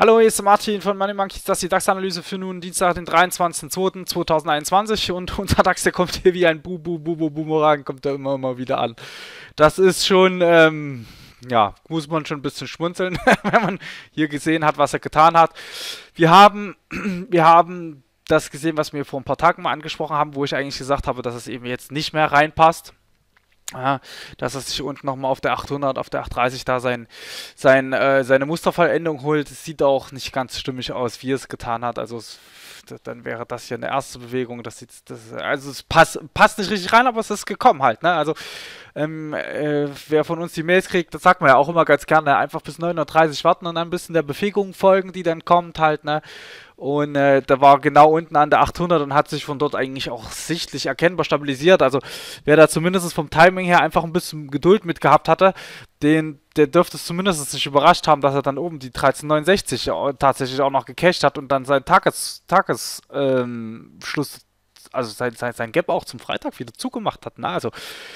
Hallo, hier ist der Martin von Money Monkeys. Das ist die DAX-Analyse für nun Dienstag, den 23.02.2021. Und unser DAX, der kommt hier wie ein Boomerang, kommt da immer wieder an. Das ist schon, ja, muss man schon ein bisschen schmunzeln, wenn man hier gesehen hat, was er getan hat. Wir haben das gesehen, was wir vor ein paar Tagen mal angesprochen haben, wo ich eigentlich gesagt habe, dass es eben jetzt nicht mehr reinpasst. Ja, dass er sich unten nochmal auf der 800, auf der 830 da seine Mustervollendung holt. Es sieht auch nicht ganz stimmig aus, wie er es getan hat. Also dann wäre das hier eine erste Bewegung. Also es passt nicht richtig rein, aber es ist gekommen halt. Ne? Also wer von uns die Mails kriegt, das sagt man ja auch immer ganz gerne, einfach bis 9:30 Uhr warten und dann ein bisschen der Bewegung folgen, die dann kommt halt. Ne? Und da war genau unten an der 800 und hat sich von dort eigentlich auch sichtlich erkennbar stabilisiert. Also wer da zumindest vom Timing her einfach ein bisschen Geduld mit gehabt hatte, der dürfte es zumindest nicht überrascht haben, dass er dann oben die 1369 tatsächlich auch noch gecasht hat und dann sein Schluss, also sein Gap auch zum Freitag wieder zugemacht hat. Ne? Also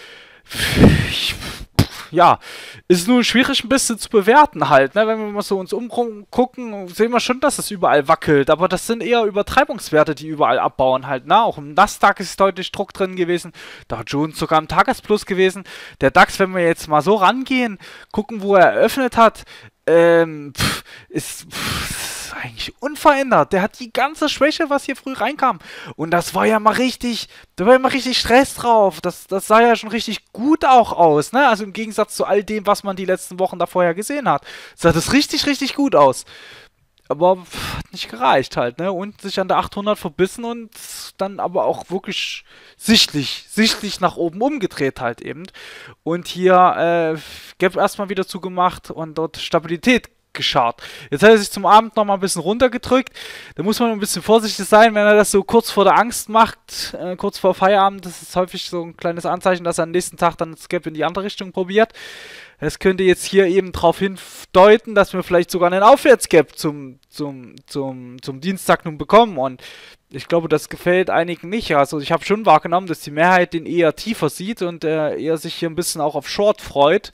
ja, ist nun schwierig ein bisschen zu bewerten halt, ne? Wenn wir mal so uns umgucken, sehen wir schon, dass es überall wackelt, aber das sind eher Übertreibungswerte, die überall abbauen halt, ne? Auch im Nasdaq ist deutlich Druck drin gewesen, Dow Jones sogar im Tagesplus gewesen. Der DAX, wenn wir jetzt mal so rangehen, gucken, wo er eröffnet hat, ist eigentlich unverändert. Der hat die ganze Schwäche, was hier früh reinkam. Und das war ja mal richtig, da war ja mal richtig Stress drauf. Das sah ja schon richtig gut auch aus, ne? Also im Gegensatz zu all dem, was man die letzten Wochen da vorher gesehen hat, sah das richtig, richtig gut aus. Aber hat nicht gereicht halt, ne? Und sich an der 800 verbissen und dann aber auch wirklich sichtlich nach oben umgedreht halt eben. Und hier Gap erstmal wieder zugemacht und dort Stabilität geschart. Jetzt hat er sich zum Abend noch mal ein bisschen runtergedrückt. Da muss man ein bisschen vorsichtig sein, wenn er das so kurz vor der Angst macht, kurz vor Feierabend. Das ist häufig so ein kleines Anzeichen, dass er am nächsten Tag dann das Gap in die andere Richtung probiert. Es könnte jetzt hier eben darauf hindeuten, dass wir vielleicht sogar einen Aufwärtsgap zum Dienstag nun bekommen. Und ich glaube, das gefällt einigen nicht. Also ich habe schon wahrgenommen, dass die Mehrheit den eher tiefer sieht und eher sich hier ein bisschen auch auf Short freut.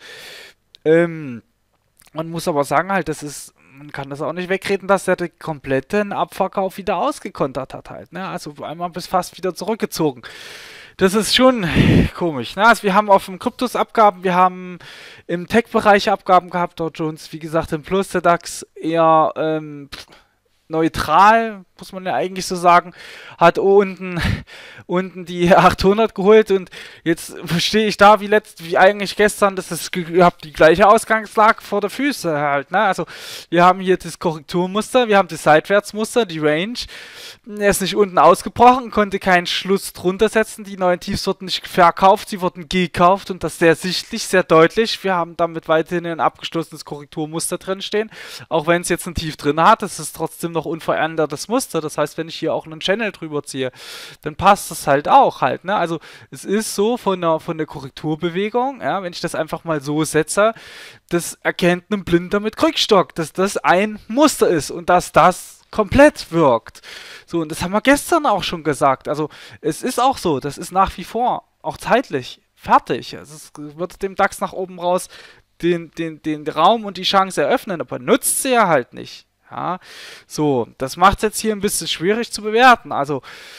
Man muss aber sagen halt, man kann das auch nicht wegreden, dass er den kompletten Abverkauf wieder ausgekontert hat halt, ne? Also einmal bis fast wieder zurückgezogen. Das ist schon komisch, ne? Also wir haben auf dem Kryptos Abgaben, wir haben im Tech-Bereich Abgaben gehabt, Dow Jones, wie gesagt, im Plus, der DAX eher neutral, muss man ja eigentlich so sagen, hat unten die 800 geholt und jetzt stehe ich da wie eigentlich gestern, ihr habt die gleiche Ausgangslage vor der Füße halt, ne? Also wir haben hier das Korrekturmuster, wir haben das Seitwärtsmuster, die Range, er ist nicht unten ausgebrochen, konnte keinen Schluss drunter setzen, die neuen Tiefs wurden nicht verkauft, sie wurden gekauft und das sehr sichtlich, sehr deutlich, wir haben damit weiterhin ein abgeschlossenes Korrekturmuster drin stehen, auch wenn es jetzt ein Tief drin hat, es ist trotzdem noch unverändertes Muster, das heißt, wenn ich hier auch einen Channel drüber ziehe, dann passt das halt auch halt, ne? Also es ist so von der Korrekturbewegung, ja, wenn ich das einfach mal so setze, das erkennt ein Blinder mit Krückstock, dass das ein Muster ist und dass das komplett wirkt. So, und das haben wir gestern auch schon gesagt. Also es ist auch so, das ist nach wie vor auch zeitlich fertig. Es wird dem DAX nach oben raus den Raum und die Chance eröffnen, aber nutzt sie ja halt nicht. Ja, so, das macht es jetzt hier ein bisschen schwierig zu bewerten. Also,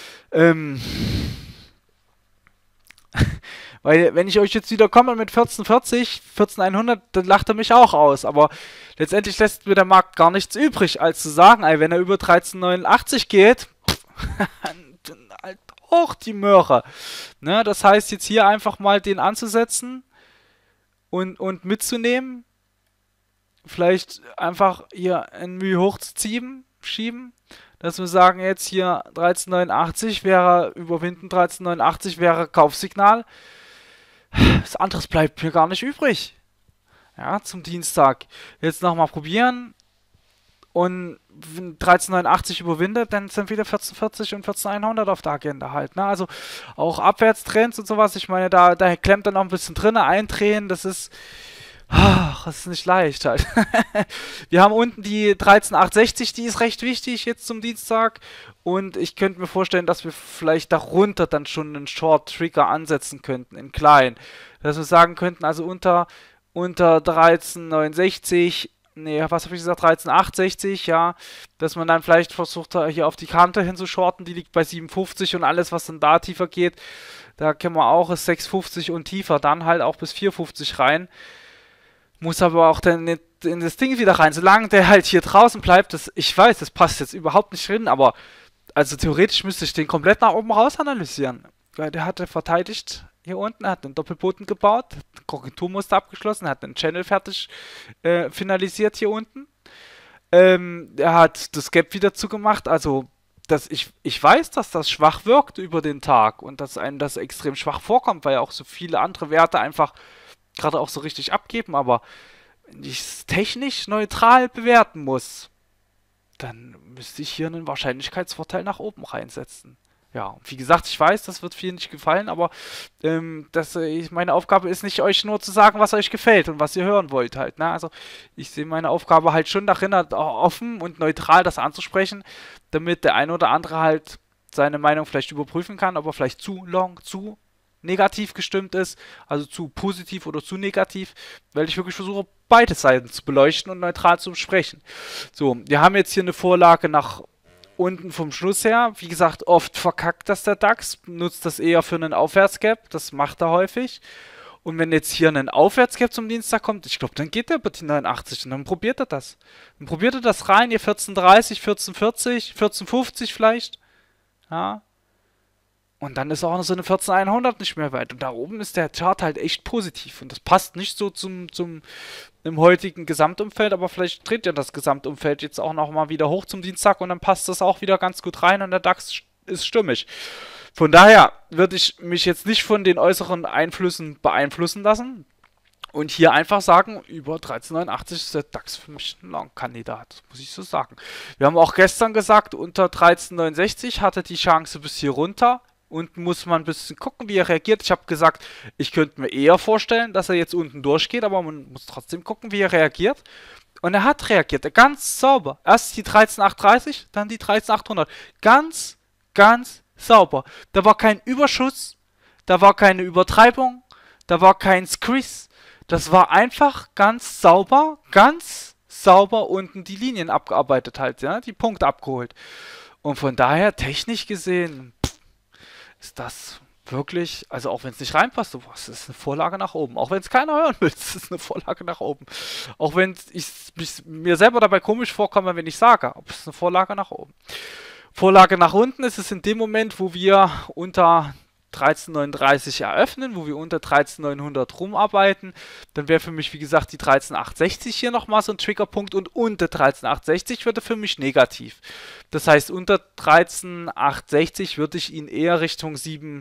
weil wenn ich euch jetzt wieder komme mit 1440, 14100, dann lacht er mich auch aus. Aber letztendlich lässt mir der Markt gar nichts übrig, als zu sagen, ey, wenn er über 1389 geht, dann halt hoch die Möhre. Ne, das heißt jetzt hier einfach mal den anzusetzen und mitzunehmen. Vielleicht einfach hier ein Mühe hochzuziehen, schieben, dass wir sagen, jetzt hier 1389 wäre, überwinden 1389 wäre Kaufsignal. Das anderes bleibt mir gar nicht übrig. Ja, zum Dienstag. Jetzt nochmal probieren. Und wenn 1389 überwindet, dann sind wieder 1440 und 14100 auf der Agenda halt. Ne? Also auch Abwärtstrends und sowas. Ich meine, da klemmt dann noch ein bisschen drin. Eindrehen, das ist nicht leicht halt. Wir haben unten die 13860, die ist recht wichtig jetzt zum Dienstag. Und ich könnte mir vorstellen, dass wir vielleicht darunter dann schon einen Short-Trigger ansetzen könnten, in klein. Dass wir sagen könnten, also unter 1369 nee, was habe ich gesagt, 13,860, ja, dass man dann vielleicht versucht, hier auf die Kante hinzushorten, die liegt bei 57 und alles, was dann da tiefer geht, da kennen wir auch, ist 6,50 und tiefer, dann halt auch bis 4,50 rein, muss aber auch dann in das Ding wieder rein, solange der halt hier draußen bleibt, ich weiß, das passt jetzt überhaupt nicht drin, aber also theoretisch müsste ich den komplett nach oben raus analysieren, weil der hatte verteidigt hier unten, hat einen Doppelboden gebaut, ein Korrekturmuster abgeschlossen, hat einen Channel fertig finalisiert hier unten. Er hat das Gap wieder zugemacht, also ich weiß, dass das schwach wirkt über den Tag und dass einem das extrem schwach vorkommt, weil ja auch so viele andere Werte einfach gerade auch so richtig abgeben, aber wenn ich es technisch neutral bewerten muss, dann müsste ich hier einen Wahrscheinlichkeitsvorteil nach oben reinsetzen. Ja, und wie gesagt, ich weiß, das wird vielen nicht gefallen, aber meine Aufgabe ist nicht, euch nur zu sagen, was euch gefällt und was ihr hören wollt halt. Ne? Also ich sehe meine Aufgabe halt schon darin, halt offen und neutral das anzusprechen, damit der eine oder andere halt seine Meinung vielleicht überprüfen kann, ob er vielleicht zu long, zu negativ gestimmt ist, also zu positiv oder zu negativ, weil ich wirklich versuche, beide Seiten zu beleuchten und neutral zu besprechen. So, wir haben jetzt hier eine Vorlage nach unten vom Schluss her. Wie gesagt, oft verkackt das der DAX, nutzt das eher für einen Aufwärtsgap, das macht er häufig. Und wenn jetzt hier ein Aufwärtsgap zum Dienstag kommt, ich glaube, dann geht der über die 89 und dann probiert er das. Dann probiert er das rein, hier 14,30, 14,40, 14,50 vielleicht. Ja, und dann ist auch noch so eine 14.100 nicht mehr weit. Und da oben ist der Chart halt echt positiv. Und das passt nicht so im heutigen Gesamtumfeld, aber vielleicht dreht ja das Gesamtumfeld jetzt auch nochmal wieder hoch zum Dienstag und dann passt das auch wieder ganz gut rein und der DAX ist stimmig. Von daher würde ich mich jetzt nicht von den äußeren Einflüssen beeinflussen lassen. Und hier einfach sagen, über 13,89 ist der DAX für mich ein Long-Kandidat, muss ich so sagen. Wir haben auch gestern gesagt, unter 13,69 hatte die Chance bis hier runter. Unten muss man ein bisschen gucken, wie er reagiert. Ich habe gesagt, ich könnte mir eher vorstellen, dass er jetzt unten durchgeht, aber man muss trotzdem gucken, wie er reagiert. Und er hat reagiert, ganz sauber. Erst die 13,830, dann die 13,800. Ganz, ganz sauber. Da war kein Überschuss, da war keine Übertreibung, da war kein Squeeze. Das war einfach ganz sauber unten die Linien abgearbeitet halt, ja, die Punkte abgeholt. Und von daher, technisch gesehen, ist das wirklich, also auch wenn es nicht reinpasst, es ist eine Vorlage nach oben. Auch wenn es keiner hören will, es ist eine Vorlage nach oben. Auch wenn ich mir selber dabei komisch vorkomme, wenn ich sage, ob es eine Vorlage nach oben. Vorlage nach unten ist es in dem Moment, wo wir unter 13,39 eröffnen, wo wir unter 13,900 rumarbeiten, dann wäre für mich, wie gesagt, die 13,860 hier nochmal so ein Triggerpunkt und unter 13,860 würde für mich negativ. Das heißt, unter 13,860 würde ich ihn eher Richtung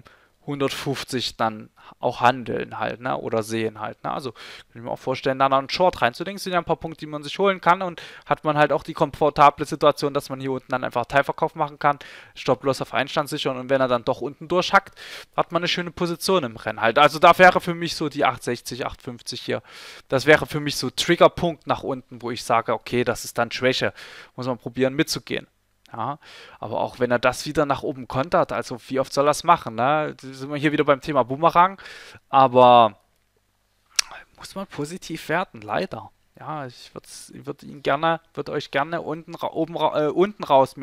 750 dann auch handeln halt, ne, oder sehen halt, ne, also kann ich mir auch vorstellen, da noch einen Short reinzulegen, sind ja ein paar Punkte, die man sich holen kann und hat man halt auch die komfortable Situation, dass man hier unten dann einfach Teilverkauf machen kann, Stop-Loss auf Einstand sichern und wenn er dann doch unten durchhackt, hat man eine schöne Position im Rennen halt, also da wäre für mich so die 860, 850 hier, das wäre für mich so Triggerpunkt nach unten, wo ich sage, okay, das ist dann Schwäche, muss man probieren mitzugehen. Ja, aber auch wenn er das wieder nach oben kontert, also wie oft soll er es machen, ne? Da sind wir hier wieder beim Thema Boomerang, aber muss man positiv werten, leider. Ja, ich würde euch gerne unten raus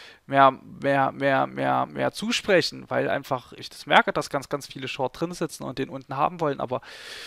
mehr zusprechen, weil einfach ich das merke, dass ganz viele Short drin sitzen und den unten haben wollen, aber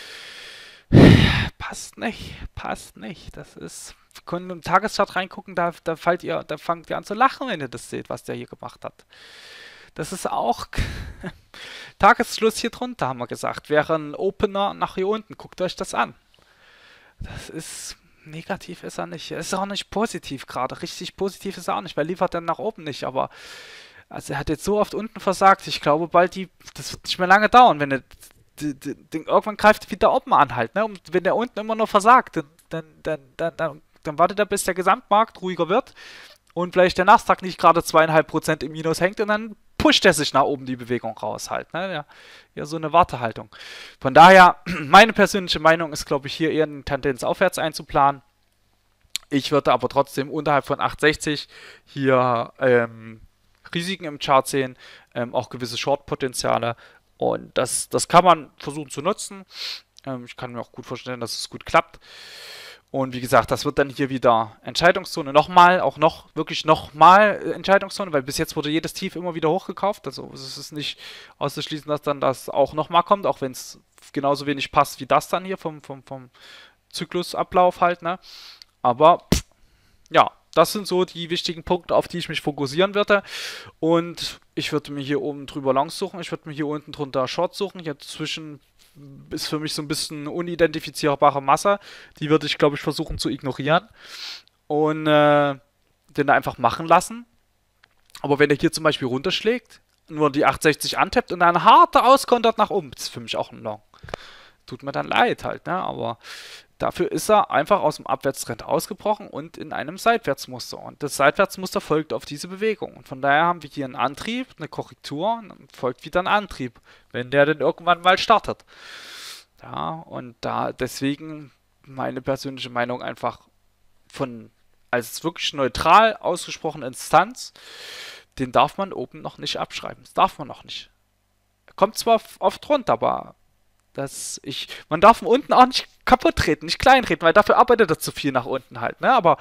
passt nicht, passt nicht. Das ist, wir können im Tageschart reingucken, da fangt ihr an zu lachen, wenn ihr das seht, was der hier gemacht hat. Das ist auch Tagesschluss hier drunter, haben wir gesagt. Wäre ein Opener nach hier unten. Guckt euch das an. Das ist negativ ist er nicht. Ist auch nicht positiv gerade. Richtig positiv ist er auch nicht, weil liefert er nach oben nicht. Aber also er hat jetzt so oft unten versagt. Ich glaube, das wird nicht mehr lange dauern, wenn er irgendwann greift wieder oben an halt, ne? Und wenn der unten immer nur versagt, dann wartet er, bis der Gesamtmarkt ruhiger wird und vielleicht der Nasdaq nicht gerade 2,5% im Minus hängt und dann pusht er sich nach oben die Bewegung raus halt, ne? Ja, so eine Wartehaltung. Von daher, meine persönliche Meinung ist, glaube ich, hier eher eine Tendenz aufwärts einzuplanen. Ich würde aber trotzdem unterhalb von 8,60 hier Risiken im Chart sehen, auch gewisse Short-Potenziale. Und das kann man versuchen zu nutzen. Ich kann mir auch gut vorstellen, dass es gut klappt. Und wie gesagt, das wird dann hier wieder Entscheidungszone nochmal, auch noch, wirklich nochmal Entscheidungszone, weil bis jetzt wurde jedes Tief immer wieder hochgekauft. Also es ist nicht auszuschließen, dass dann das auch nochmal kommt, auch wenn es genauso wenig passt wie das dann hier vom Zyklusablauf halt, ne? Aber ja, das sind so die wichtigen Punkte, auf die ich mich fokussieren werde. Und ich würde mir hier oben drüber Longs suchen. Ich würde mir hier unten drunter Short suchen. Hier zwischen ist für mich so ein bisschen unidentifizierbare Masse. Die würde ich, glaube ich, versuchen zu ignorieren. Und den einfach machen lassen. Aber wenn er hier zum Beispiel runterschlägt, nur die 860 antappt und dann hart auskontert nach oben, das ist für mich auch ein Long. Tut mir dann leid halt, ne? Aber dafür ist er einfach aus dem Abwärtstrend ausgebrochen und in einem Seitwärtsmuster. Und das Seitwärtsmuster folgt auf diese Bewegung. Und von daher haben wir hier einen Antrieb, eine Korrektur und dann folgt wieder ein Antrieb, wenn der dann irgendwann mal startet. Ja, und da deswegen meine persönliche Meinung einfach von als wirklich neutral ausgesprochene Instanz, den darf man oben noch nicht abschreiben. Das darf man noch nicht. Kommt zwar oft runter, aber man darf ihn unten auch nicht kaputt treten, nicht klein treten, weil dafür arbeitet er zu viel nach unten halt, ne? Aber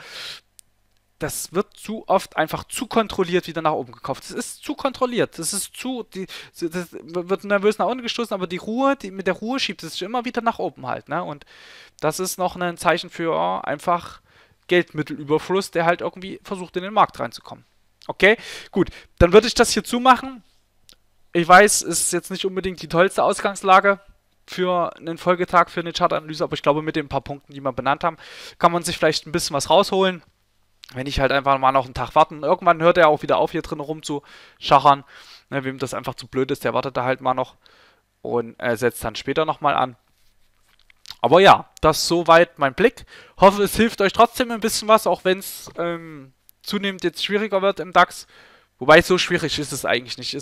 das wird zu oft einfach zu kontrolliert wieder nach oben gekauft. Das ist zu kontrolliert. Das wird nervös nach unten gestoßen, aber mit der Ruhe schiebt es sich immer wieder nach oben halt, ne? Und das ist noch ein Zeichen für einfach Geldmittelüberfluss, der halt irgendwie versucht, in den Markt reinzukommen. Okay, gut. Dann würde ich das hier zumachen. Ich weiß, es ist jetzt nicht unbedingt die tollste Ausgangslage für einen Folgetag, für eine Chartanalyse, aber ich glaube, mit den paar Punkten, die wir benannt haben, kann man sich vielleicht ein bisschen was rausholen. Wenn ich halt einfach mal noch einen Tag warten. Irgendwann hört er auch wieder auf, hier drin rumzuschachern. Ne, wem das einfach zu blöd ist, der wartet da halt mal noch und setzt dann später nochmal an. Aber ja, das ist soweit mein Blick. Hoffe, es hilft euch trotzdem ein bisschen was, auch wenn es zunehmend jetzt schwieriger wird im DAX. Wobei, so schwierig ist es eigentlich nicht.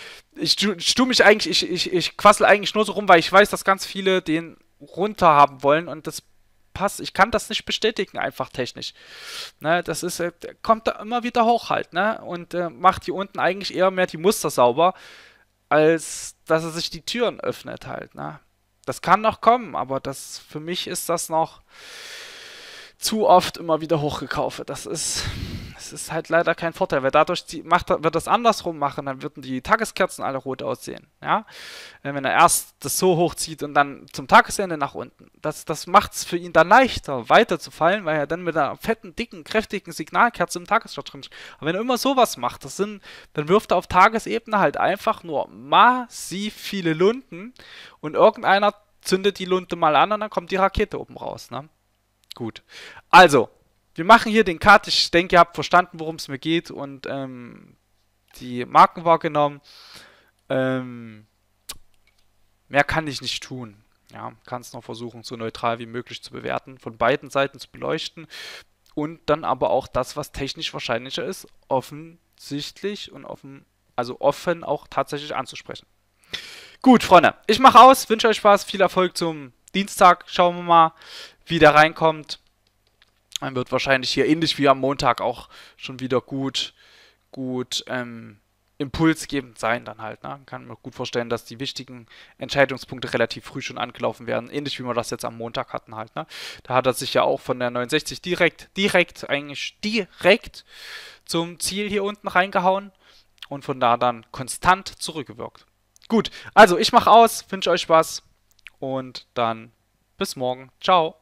Ich quassel eigentlich nur so rum, weil ich weiß, dass ganz viele den runter haben wollen und das passt. Ich kann das nicht bestätigen, einfach technisch. Ne, das ist, kommt da immer wieder hoch halt, ne? Und macht hier unten eigentlich eher mehr die Muster sauber, als dass er sich die Türen öffnet halt, ne? Das kann noch kommen, aber für mich ist das noch zu oft immer wieder hochgekauft. Das ist halt leider kein Vorteil, weil dadurch wird das andersrum machen, dann würden die Tageskerzen alle rot aussehen. Ja? Wenn er erst das so hochzieht und dann zum Tagesende nach unten. Das macht es für ihn dann leichter, weiterzufallen, weil er dann mit einer fetten, dicken, kräftigen Signalkerze im Tagesschart drin ist. Aber wenn er immer sowas macht, dann wirft er auf Tagesebene halt einfach nur massiv viele Lunten und irgendeiner zündet die Lunte mal an und dann kommt die Rakete oben raus. Ne? Gut. Also, wir machen hier den Cut. Ich denke, ihr habt verstanden, worum es mir geht und die Marken wahrgenommen. Mehr kann ich nicht tun. Ja, kann es noch versuchen, so neutral wie möglich zu bewerten, von beiden Seiten zu beleuchten und dann aber auch das, was technisch wahrscheinlicher ist, offensichtlich und offen auch tatsächlich anzusprechen. Gut, Freunde, ich mache aus, wünsche euch Spaß, viel Erfolg zum Dienstag. Schauen wir mal, wie der reinkommt. Dann wird wahrscheinlich hier ähnlich wie am Montag auch schon wieder gut impulsgebend sein dann halt. Ne? Kann mir gut vorstellen, dass die wichtigen Entscheidungspunkte relativ früh schon angelaufen werden. Ähnlich wie wir das jetzt am Montag hatten halt. Ne? Da hat er sich ja auch von der 69 direkt zum Ziel hier unten reingehauen und von da dann konstant zurückgewirkt. Gut, also ich mache aus, wünsche euch Spaß und dann bis morgen. Ciao.